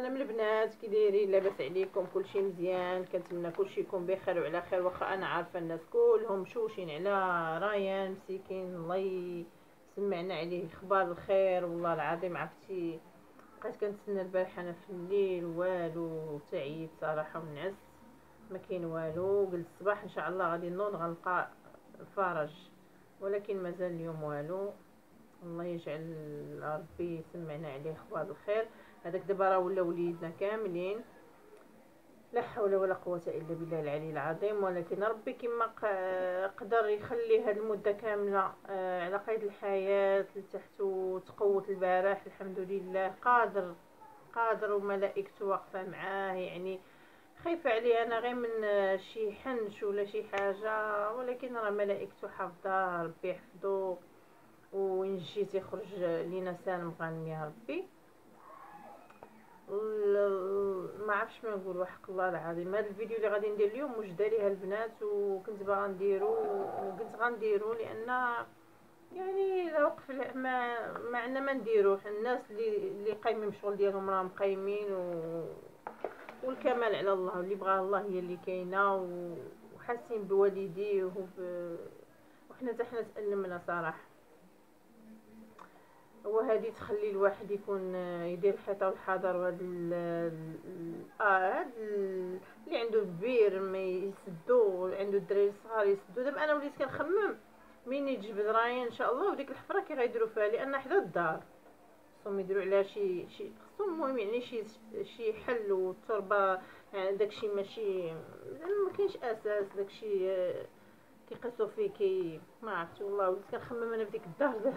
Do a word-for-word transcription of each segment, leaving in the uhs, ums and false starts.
انا من البنات كي دايرين؟ لاباس عليكم؟ كلشي مزيان؟ كنتمنى كلشي يكون بخير وعلى خير. واخا انا عارفه الناس كلهم مشوشين على ريان مسكين، الله يسمعنا عليه اخبار الخير. والله العظيم عرفتي بقيت كنتسنى البارح انا في الليل والو، تعيت صراحه ونعست ما كاين والو. قلت الصباح ان شاء الله غادي نوض غنلقى فرج، ولكن مازال اليوم والو. الله يجعل ربي يسمعنا عليه اخبار الخير. هذاك دابا راه ولا وليدنا كاملين، لا حول ولا قوه الا بالله العلي العظيم. ولكن ربي كما قدر يخلي هذه المده كامله على قيد الحياه لتحت وتقوت البارح. الحمد لله قادر قادر وملائكته واقفه معاه. يعني خايفه عليه انا غير من شي حنش ولا شي حاجه، ولكن راه ملائكته حافظه، ربي يحفظه وين جيت يخرج لينا سالم غانم يا ربي. ما عرفش ما نقول، وحق الله العظيم هذا الفيديو اللي غادي ندير اليوم مش داريها البنات، وكنت باغا نديرو وقلت غنديرو لان يعني لا وقف ما ما عندنا ما نديروه. الناس اللي اللي قايمين بالشغل ديالهم راهم قايمين و... والكمال على الله، واللي بغاه الله هي اللي كاينه، وحاسين بوالديه وب... وحنا حتى حنا تألمنا صراحه. وهذه تخلي الواحد يكون يدير الحيطه والحذر. وهذا اه هاد اللي عنده كبير ما يسدو، عنده الدراري الصغار يسدو. دابا انا وليت كنخمم مين يتجبد رايا ان شاء الله، وديك الحفره كي غيديروا فيها لان حدا الدار خصهم يديروا عليها شي شي خصهم المهم يعني شي شي حل والتربه. يعني داكشي ماشي ما كاينش اساس، داكشي كيقيسوا فيه كي ما عرفتش والله. وليت كنخمم انا بديك الدار دابا.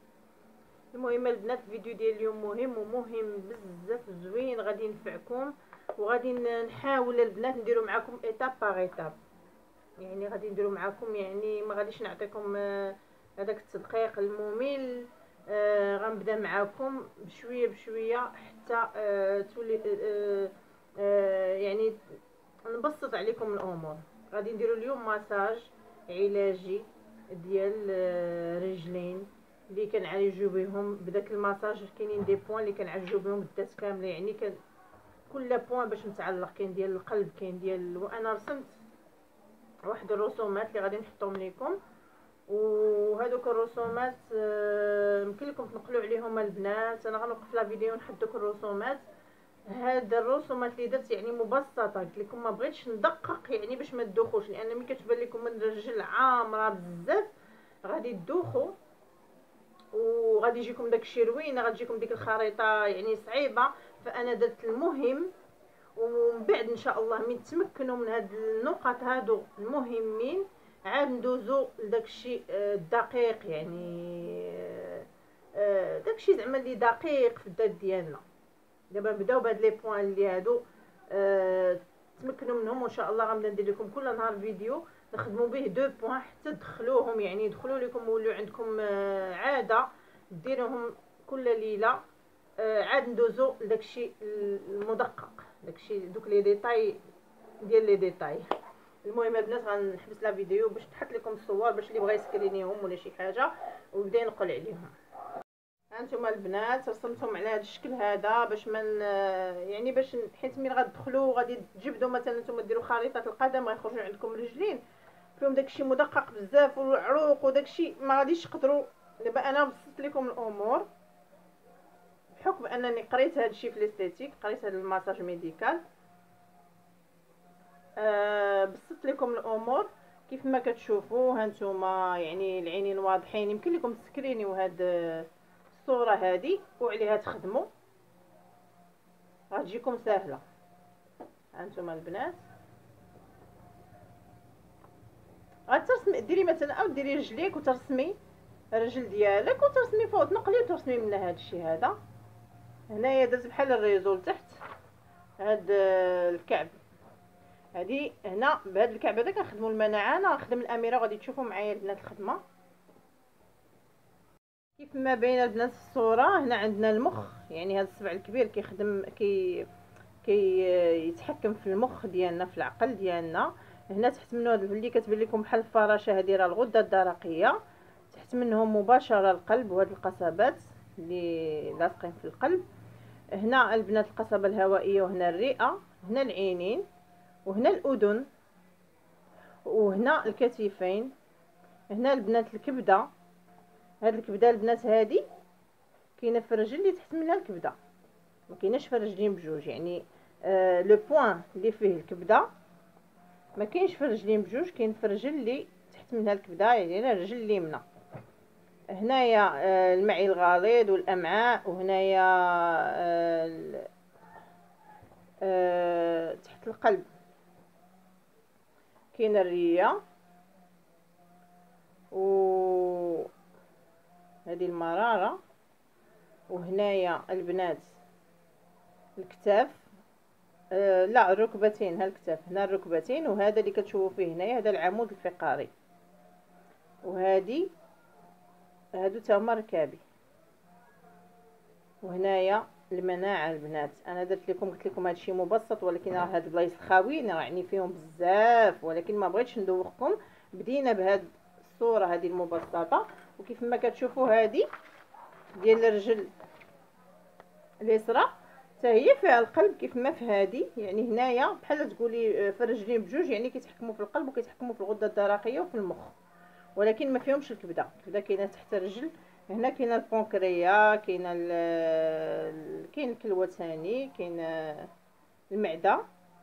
المهم البنات الفيديو ديال اليوم مهم ومهم بزاف زوين، غادي ينفعكم وغادي نحاول البنات نديرو معكم ايتاب باغ ايتاب. يعني غادي نديرو معكم، يعني ما غاديش نعطيكم هذاك التدقيق الممل. آه غنبدا معكم بشويه بشويه حتى آه تولي آه آه يعني نبسط عليكم الامور. غادي نديرو اليوم مساج علاجي ديال آه رجلين اللي كنعالجو بهم. بداك المساج كاينين دي بوين اللي كنعالجو بهم الذات كامله، يعني كان كل بوين باش متعلق. كاين ديال القلب، كاين ديال، وانا رسمت واحد الرسومات اللي غادي نحطهم لكم. وهذوك الرسومات يمكن لكم تنقلوا عليهم البنات. انا غنوقف لا فيديو نحط دوك الرسومات. هاد الرسومات اللي درت يعني مبسطه، قلت لكم ما بغيتش ندقق يعني باش ما تدوخوش، لان ملي كتبان لكم من الرجل عامره بزاف غادي تدوخوا وغادي يجيكم داكشي روينه، غادي تجيكم ديك الخريطه يعني صعيبه. فانا درت المهم، ومن بعد ان شاء الله من تمكنوا من هاد النقط هادو المهمين عاد ندوزو لداكشي الدقيق. يعني داكشي زعما اللي دقيق في الذات ديالنا. دابا نبداو بهاد لي بوين اللي هادو تمكنوا منهم، وان شاء الله غنبدا ندير لكم كل نهار فيديو نخدموا به دو بوين حتى تدخلوهم، يعني يدخلوا لكم ويولوا عندكم عاده ديروهم كل ليله. عاد ندوزو لداكشي المدقق، داكشي دوك لي ديتاي ديال لي ديتاي. المهم البنات غنحبس لا فيديو باش نحط لكم الصور باش اللي بغى يسكرينيهم ولا شي حاجه ويبدا ينقل عليهم. هانتوما البنات رسمتهم على هذا الشكل هذا باش من يعني باش حيت ملي غتدخلوا غادي تجبدوا مثلا نتوما ديروا خريطه القدم غيخرجوا عندكم رجلين فيهم داكشي مدقق بزاف والعروق وداكشي ما غاديش تقدروا. دابا انا بسطت لكم الامور بحكم انني قريت هذا الشيء في الاستيتيك، قريت هذا المساج ميديكال. أه بسطت لكم الامور كيف ما كتشوفوا هانتوما، يعني العينين واضحين. يمكن لكم تسكرينيو هاد الصوره هذه وعليها تخدموا، غتجيكم سهله. هانتوما البنات غترسمي ديري مثلا او ديري رجليك وترسمي الرجل ديالك وترسمي فوق، تنقلي وترسمي من هذا الشيء هذا. هنايا داز بحال الريزو لتحت هاد الكعب. هادي هنا بهاد الكعب هذا كنخدموا المناعه. انا غنخدم الاميره وغادي تشوفوا معايا البنات الخدمه كيف ما باينه البنات في الصوره. هنا عندنا المخ، يعني هذا الصبع الكبير كيخدم كي كي يتحكم في المخ ديالنا في العقل ديالنا. هنا تحت منه اللي كتبان لكم بحال الفراشه هذه راه الغده الدرقيه، تحت منهم مباشره القلب وهاد القصبات اللي لاصقين في القلب. هنا البنات القصبة الهوائية، وهنا الرئة، هنا العينين، وهنا الأذن، وهنا الكتفين، هنا البنات الكبدة. هاد الكبدة البنات هادي كاينه في الرجل اللي تحت منها الكبدة، ما كايناش في الرجلين بجوج، يعني آه لو بوين اللي فيه الكبدة ما كاينش في الرجلين بجوج، كاين في الرجل اللي تحت منها الكبدة، يعني الرجل اليمنى. هنايا آه المعي الغليظ والامعاء، وهنايا آه آه تحت القلب كاين الريه، و هذه المراره، وهنايا البنات الكتاف، آه لا الركبتين، ها الكتاف، هنا الركبتين، وهذا اللي كتشوفوا فيه هنايا هذا العمود الفقري، وهذه هادو تا هما ركابي. وهنايا المناعه البنات، انا درت لكم قلت لكم هادشي مبسط، ولكن راه هاد البلايص الخاويين راه يعني فيهم بزاف، ولكن ما بغيتش ندوخكم. بدينا بهاد الصوره هذه المبسطه، وكيف ما كتشوفوا هذه ديال الرجل اليسرى حتى هي فيها القلب كيف ما في هذه، يعني هنايا بحال تقولي في الرجلين بجوج، يعني كيتحكموا في القلب وكيتحكموا في الغده الدرقيه وفي المخ، ولكن ما فيهمش الكبده. الكبده كاينه تحت الرجل، هنا كاينه البنكريا، كاينه كاين الكلوه ثاني، كاينه المعده،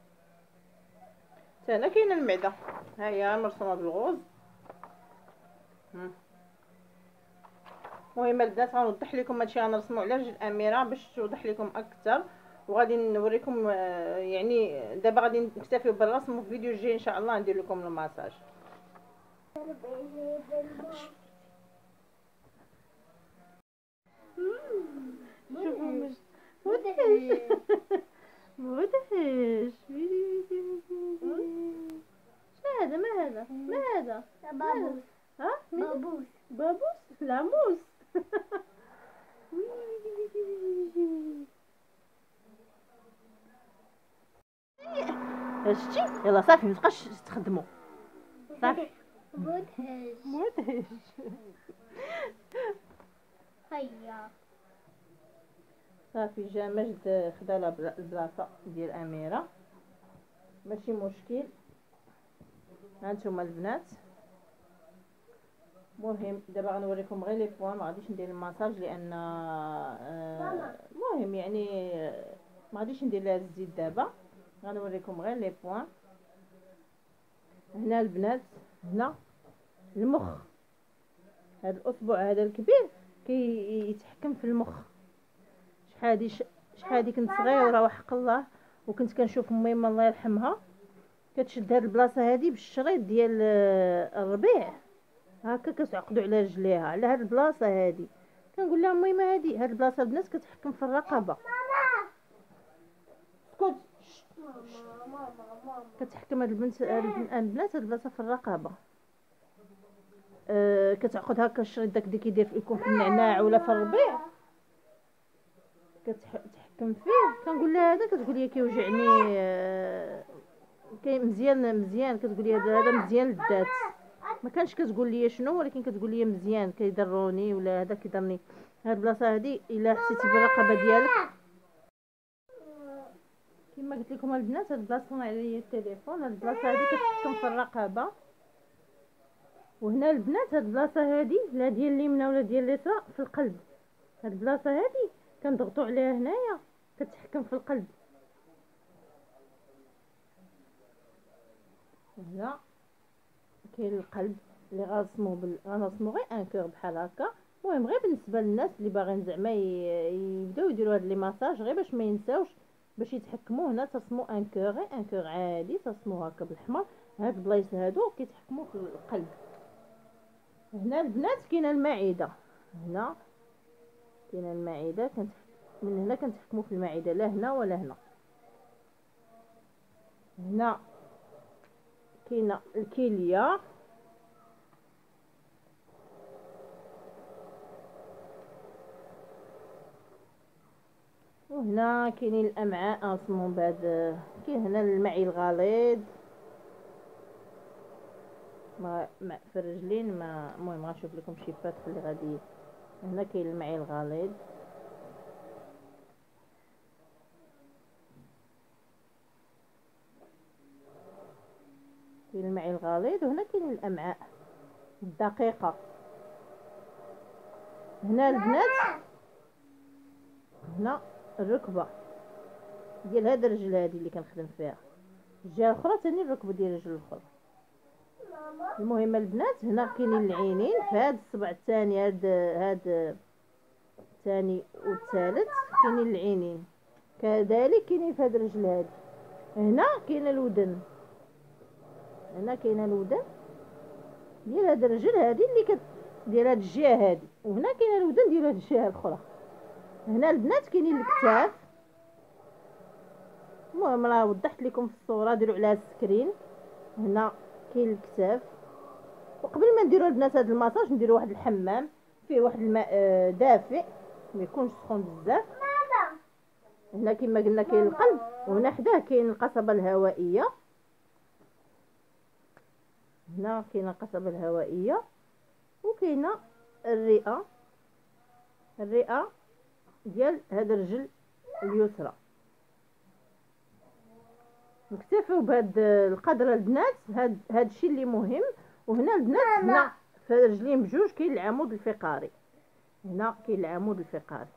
حتى هنا كاينه المعده، ها هي مرسومه بالغوز. المهم البنات غنوضح لكم هادشي، غنرسمو على جوج الاميره باش توضح لكم اكثر، وغادي نوريكم يعني دابا غادي نكتفيو بالرسم، وفي فيديو جاي ان شاء الله ندير لكم الماساج. مدهش مدهش مدهش. شنو هذا؟ ما هذا؟ ما هذا؟ بابوس. ها؟ بابوس. بابوس؟ لاموس. شتي؟ يلا صافي متبقاش تخدموا صافي. مدهش. مدهش. هيا صافي جا مجد خدا لها البلاصه ديال اميره، ماشي مشكل. هانتوما البنات، مهم دابا غنوريكم غير لي بوين، ما غاديش ندير الماساج لان المهم آه يعني ما غاديش ندير لها الزيت دابا، غنوريكم غير لي بوين. هنا البنات، هنا المخ، هذا الاصبع هذا الكبير كيتحكم في المخ. شحال هادي شحال هادي كنت صغيره وحق الله، وكنت كنشوف ميمه الله يرحمها كتشد هاد البلاصه هادي بالشريط ديال الربيع، هكا كتعقدوا على رجليها على هاد البلاصه هادي. كنقول لها ميمه هادي هاد البلاصه البنات كتحكم في الرقبه. اسكت. ماما ماما كتحكم هاد البنت البنات هاد البلاصه في الرقبه. أه كتعقد هكا الشريط داك اللي كيدير يكون في النعناع ولا في الربيع، كتحكم فيه. كنقول لها هذا، كتقول لي كيوجعني أه كاين مزيان مزيان، كتقول لي هذا مزيان للذات. ما كانش كتقول لي شنو، ولكن كتقول لي مزيان كيضروني ولا هذا كيضرني. هاد البلاصه هادي الا حسيتي بالرقبه ديالك كما قلت لكم البنات، هاد البلاصه صنع عليا التليفون، هاد البلاصه هادي كتحكم في الرقبه. وهنا البنات هاد البلاصه هادي لا ديال اليمنى ولا ديال اليسرى في القلب. هاد البلاصه هادي كنضغطوا عليها هنايا كتحكم في القلب. هنا كاين القلب اللي غنرسموه بال... غنرسمو غير ان كور بحال هكا. المهم غير بالنسبه للناس اللي باغيين زعما يبداو يديروا هاد لي ماساج غير باش ما ينساوش باش يتحكموا، هنا ترسموا ان كور، غير ان كور عادي ترسموه هكا بالاحمر. هاد البلايص هادو كيتحكموا في القلب. هنا البنات كاينه المعده، هنا كاينه المعده، كنت من هنا كنتحكموا في المعده، لا هنا ولا هنا. هنا كاينه الكليه، وهنا كاينين الامعاء نرسمهم بعد. كاين هنا المعي الغليظ ما في الرجلين. ما المهم غنشوف لكم شيفات اللي غادي. هنا كاين المعي الغليظ، كاين المعي الغليظ، وهنا كاين الامعاء الدقيقه. هنا البنات هنا الركبه ديال هاد الرجل هادي اللي كنخدم فيها، الجهه الاخرى ثاني الركبه ديال الرجل الاخر. المهم البنات هنا كاينين العينين في هاد الصبع الثاني، هاد هاد الثاني والثالث كاينين العينين، كذلك كاينين في هاد الرجل هادي. هنا كاين الودن، هنا كاين الودن ديال هاد الرجل هادي اللي كت ديال هاد الجهه هادي، وهنا كاين الودن ديال هاد الجهه الاخرى. هنا البنات كاينين الكتاف. المهم راه وضحت لكم في الصوره، ديروا عليها السكرين. هنا كاين الكتاف. وقبل ما نديروا البنات هذا الماساج نديروا واحد الحمام فيه واحد الماء دافئ ما يكونش سخون بزاف. هنا كما قلنا كاين القلب، وهنا حداه كاين القصبه الهوائيه. هنا كاينه القصبه الهوائيه، وكاينه الرئه، الرئه ديال هذا الرجل اليسرى. نكتفيو بهذا القدر البنات. هاد هاد الشيء اللي مهم. وهنا البنات هنا في الرجلين بجوج كاين العمود الفقري، هنا كاين العمود الفقري.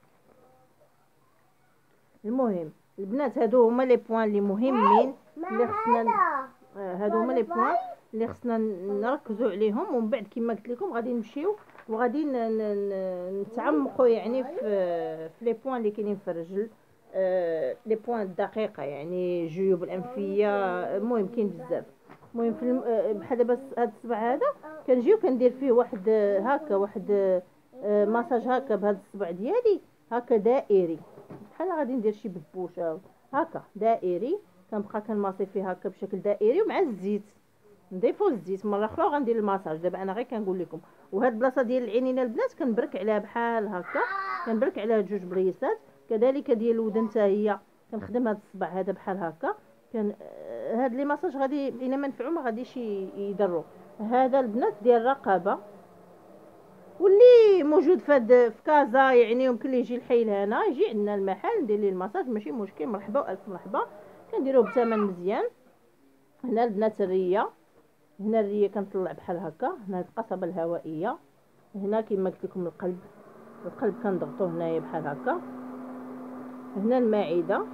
المهم البنات هادو هما لي بوين اللي مهمين اللي خصنا، هادو هما لي بوين اللي خصنا نركزوا عليهم. ومن بعد كما قلت لكم غادي نمشيو وغادي نتعمقوا يعني في في لي بوين اللي كاينين في الرجل، آه لي بوين الدقيقه يعني الجيوب الانفيه. المهم كاين بزاف. المهم في بحال دابا هذا الصبع هذا كنجيو كندير فيه واحد هكا، واحد آه ماساج هكا بهذا الصبع ديالي هكا دائري، بحال غادي ندير شي ببوشه هكا دائري. كنبقى كنماسي فيه هكا بشكل دائري ومع الزيت، نضيفوا الزيت مره اخرى وغندير الماساج. دابا انا غير كنقول لكم. وهاد البلاصه ديال العينين البنات كنبرك عليها بحال هكا، كنبرك عليها جوج بريسات. كذلك ديال الودن حتى هي كنخدم هاد الصبع هذا بحال هكا. كان هاد لي ماساج غادي الا ما نفعوا ما غاديش يضروا. هذا البنات ديال الرقبه، واللي موجود فهاد في كازا يعني يمكن ليه يجي الحي لهنا، يجي عندنا المحل ندير ليه الماساج ماشي مشكل. مرحبا والف مرحبا، كنديروه بثمن مزيان. هنا البنات الريه، هنا الريه كنطلع بحال هكا. هنا القصبه الهوائيه. هنا كما قلت لكم القلب، القلب كنضغطوه هنايا بحال هكا. هنا المعده.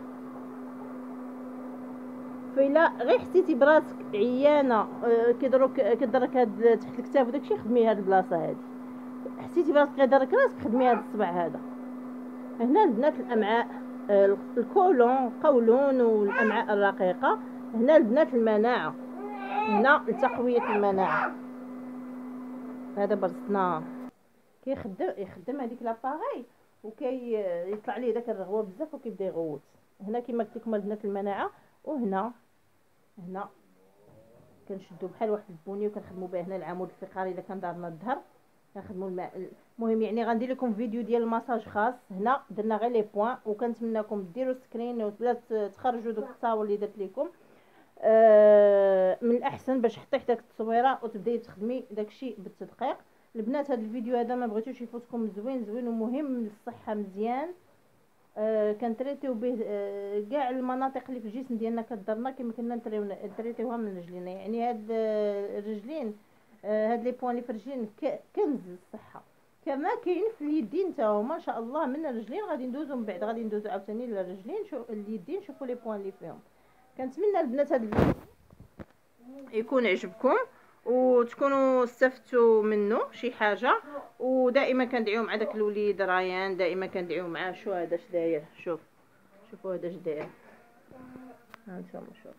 فإلا غير حسيتي براسك عيانه كيضرك كضرك هاد تحت الكتاف وداكشي، خدمي هاد البلاصه هادي. حسيتي براسك غيضرك راسك، خدمي هاد الصبع هذا. هنا البنات الامعاء، الكولون قولون والامعاء الرقيقه. هنا البنات المناعه، هنا لتقويه المناعه. هذا برصنا كيخدم يخدم هذيك لاباغي وكي يطلع ليه داك الرغوه بزاف وكيبدا يغوت. هنا كما قلت لكم البنات المناعه. وهنا هنا كنشدو بحال واحد البوني وكنخدموا به هنا العمود الفقري الا كان دارنا الظهر كنخدموا الماء. المهم يعني غندير لكم فيديو ديال الماساج خاص. هنا درنا غير لي بوين، وكنتمنىكم ديروا سكرين ولا تخرجوا دوك التصاور اللي درت لكم. آه من الاحسن باش حطي حتى التصويره وتبداي تخدمي داكشي بالتدقيق. البنات هذا الفيديو هذا ما بغيتوش يفوتكم، زوين زوين ومهم للصحه مزيان. آه كنتريتيو به آه كاع المناطق اللي في الجسم ديالنا كضرنا كما كنا نتريتيوها من رجلينا. يعني هاد آه الرجلين، آه هاد لي بوين اللي في الرجلين كنز الصحه. كما كاين في اليدين حتى هما ان شاء الله. من الرجلين غادي ندوزو من بعد غادي ندوزو عاوتاني للرجلين. شو اليدين شوفوا لي بوين اللي فيهم. كنتمنى البنات هاد الفيديو يكون عجبكم وتكونوا استفدتوا منه شي حاجه. ودائما كندعيو مع داك الوليد ريان، دائما كندعيو معاه. شو هذا اش داير؟ شوف شوفوا هذا اش داير. ها انتم شوف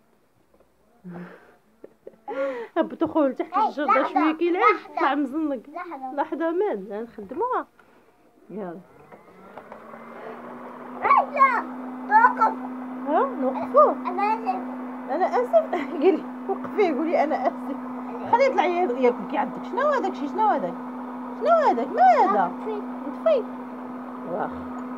هبطوا خويا تحت الشجره شويه كيلعب طلع مزنق. لحظه مال نخدموها. يلا توقف. ها نوقفوه. انا اسف انا اسف. قولي وقفي قولي انا اسف. خليه يطلع ياكل كيعضك. شنو هذاك شي؟ شنو هذاك؟ شنو هذاك؟ ما هذا؟ نطفي. واخ.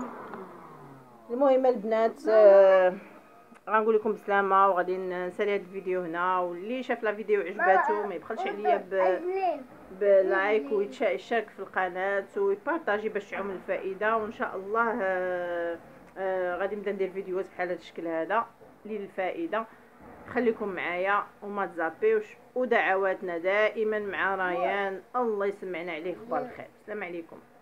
المهم البنات آه غنقول لكم بسلامه وغادي نسالي هذا الفيديو هنا. واللي شاف لا فيديو عجباتو ما يبخلش عليا ب بلايك ويشارك في القناه ويبارطاجي باش تعم الفائده. وان شاء الله آه آه غادي نبدا ندير فيديوهات بحال هذا الشكل هذا للفائده. خليكم معايا وما تزابيوش، ودعواتنا دائما مع ريان. الله يسمعنا عليه اخبار الخير. السلام عليكم.